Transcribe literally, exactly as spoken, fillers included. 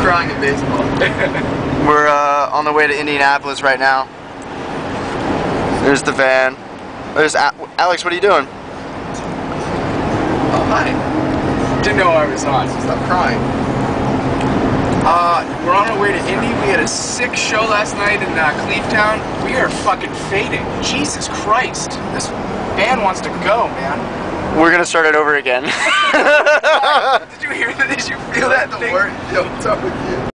crying in baseball. We're uh, on the way to Indianapolis right now. There's the van. There's A Alex. What are you doing? Oh, hi. Didn't know I was on. Stop crying. Uh, we're on our way to Indy. We had a sick show last night in uh, Clevetown. We are fucking fading. Jesus Christ. This band wants to go, man. We're gonna start it over again. Did you hear that? Did you feel that The thing? word. Yo, what's up with you?